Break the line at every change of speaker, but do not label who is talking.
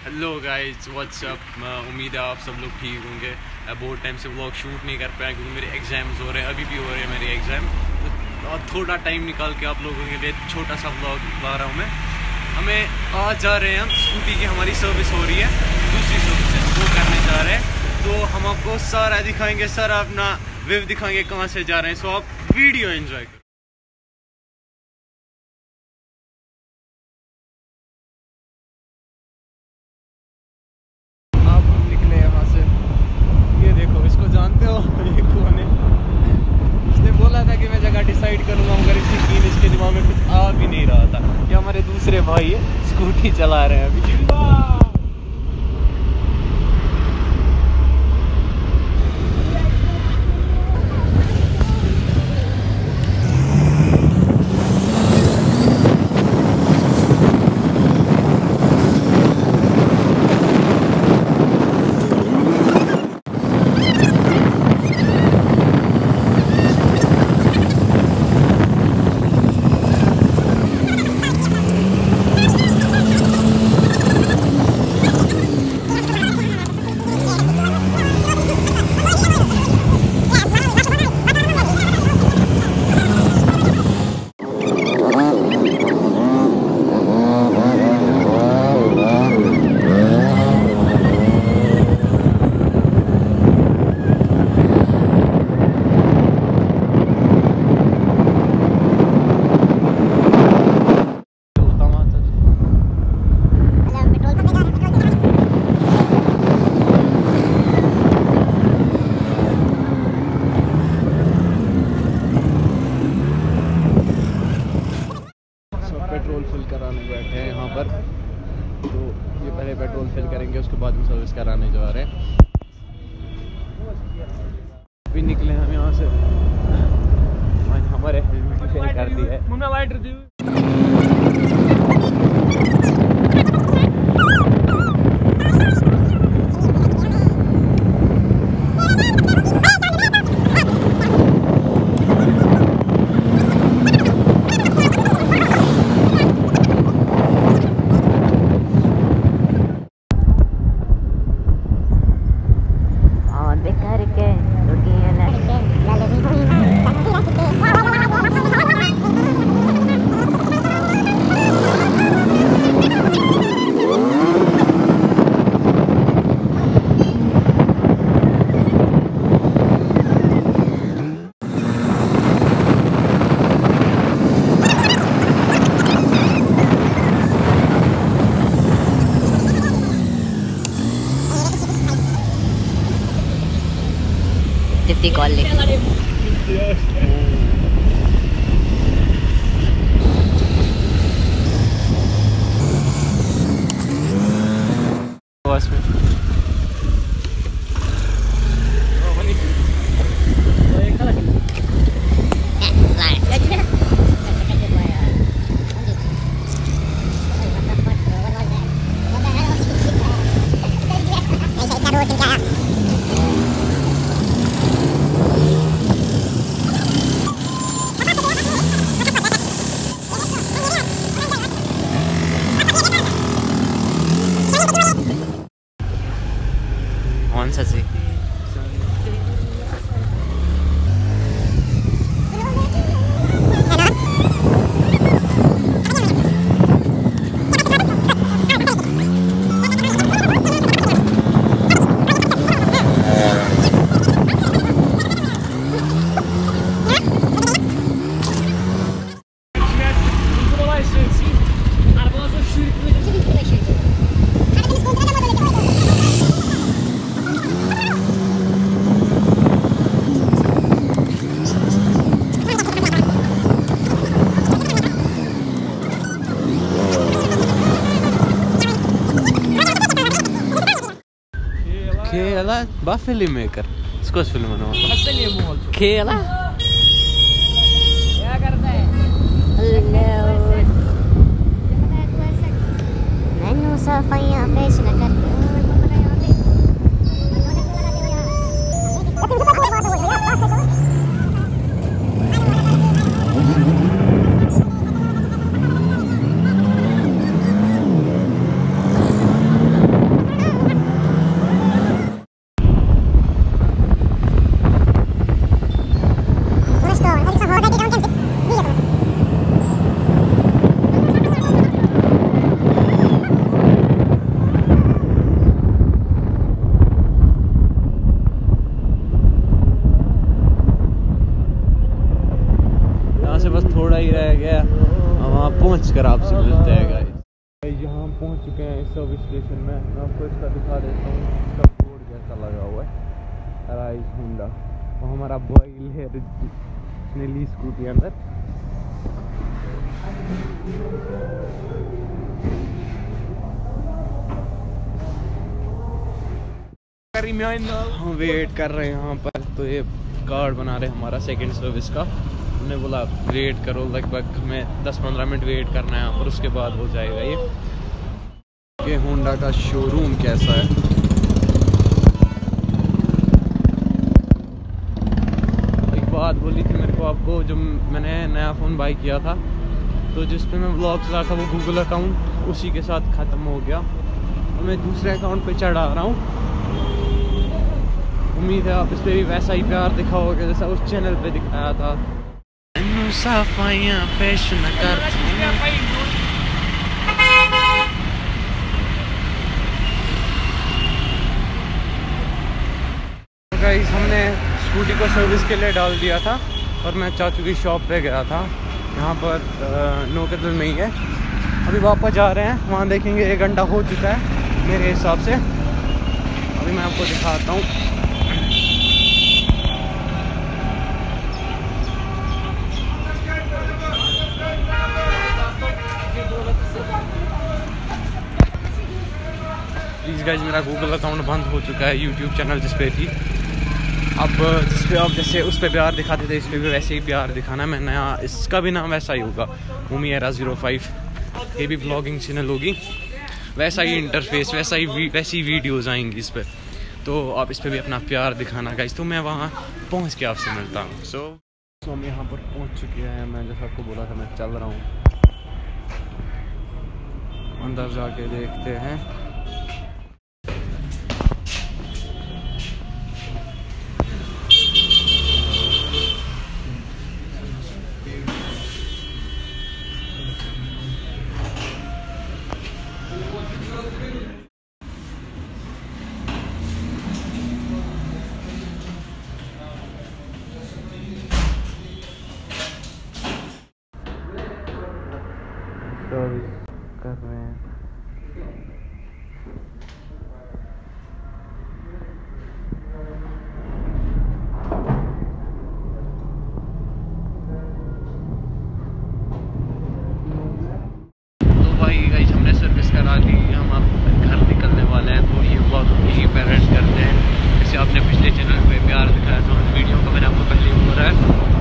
Hello guys what's up. उम्मीद है आप सब लोग ठीक होंगे। बहुत टाइम से व्लॉग शूट नहीं कर पाया क्योंकि मेरे एग्ज़ाम्स हो रहे हैं, अभी भी हो रहे हैं मेरे एग्ज़ाम। तो थोड़ा टाइम निकाल के आप लोगों के लिए छोटा सा व्लॉग ला रहा हूँ मैं। हमें आज जा रहे हैं हम, स्कूटी की हमारी सर्विस हो रही है, दूसरी सर्विस है वो करने जा रहे हैं। तो हम आपको सारा दिखाएँगे, सारा अपना व्यू दिखाएँगे कहाँ से जा रहे हैं। सो आप वीडियो एंजॉय करो। जानते हो ये कौन है? उसने बोला था कि मैं जगह डिसाइड करूंगा मगर इसकी कीन इसके दिमाग में कुछ आ भी नहीं रहा था। ये हमारे दूसरे भाई है, स्कूटी चला रहे हैं अभी। पेट्रोल फिल कराने बैठे हैं यहाँ पर। तो ये पहले पेट्रोल फिल करेंगे, उसके बाद हम सर्विस कराने जा रहे हैं। अभी निकले हम यहाँ से, हमारे हेलमेट फिल कर दी है।
कॉल लेके
बस में
कौन सा से
Kela, ba filmmaker. Skos filmen no. Kela.
क्या करता है? हेलो मैंने सफाइयाँ पेश न करते
सर्विस स्टेशन में। मैं आपको इसका दिखा देता हूँ, इसका बोर्ड जैसा लगा हुआ है, अराइज होंडा। वो हमारा बॉयल है जिसने ली स्कूटी अंदर। हम वेट कर रहे हैं यहाँ पर, तो ये कार्ड बना रहे हैं हमारा सेकंड सर्विस का। उन्होंने बोला वेट करो, लगभग हमें 10-15 मिनट वेट करना है यहाँ पर, उसके बाद हो जाएगा ये होंडा का शोरूम कैसा है। एक बात बोली थी मेरे को आपको, जो मैंने नया फ़ोन बाई किया था, तो जिस पे मैं व्लॉग चला था वो गूगल अकाउंट उसी के साथ ख़त्म हो गया, तो मैं दूसरे अकाउंट पे चढ़ा रहा हूँ। उम्मीद है आप इस पे भी वैसा ही प्यार दिखाओगे जैसा उस चैनल पे दिखाया था। सफाइयां पेश न कर। गाइस, हमने स्कूटी को सर्विस के लिए डाल दिया था और मैं चाचू की शॉप पे गया था, यहाँ पर नोकदल में ही है। अभी वापस जा रहे हैं, वहाँ देखेंगे 1 घंटा हो चुका है मेरे हिसाब से। अभी मैं आपको दिखाता हूँ। प्लीज़ गाइज, मेरा गूगल अकाउंट बंद हो चुका है, यूट्यूब चैनल जिस पे थी। अब जिस पे आप जैसे उस पे प्यार दिखाते थे, इस पे भी वैसे ही प्यार दिखाना। मैं नया, इसका भी नाम वैसा ही होगा, उमीरा 05। ये भी ब्लॉगिंग चैनल होगी, वैसा ही इंटरफेस, वैसी वीडियोज़ आएंगी इस पर। तो आप इस पे भी अपना प्यार दिखाना गाइज। तो मैं वहाँ पहुँच के आपसे मिलता हूँ। सो हम यहाँ पर पहुँच चुके हैं। मैं जैसा आपको बोला था, मैं चल रहा हूँ, अंदर जाके देखते हैं। सर्विस कर रहे हैं। तो भाई गाइस, हमने सर्विस करा ली, हम अब घर निकलने वाले हैं। तो ये ब्लॉग यहीं पर एंड करते हैं। जैसे आपने पिछले चैनल पे प्यार दिखाया था, उस वीडियो का मैंने आपको पहले बोला है।